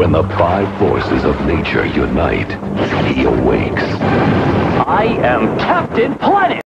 When the five forces of nature unite, he awakes. I am Captain Planet!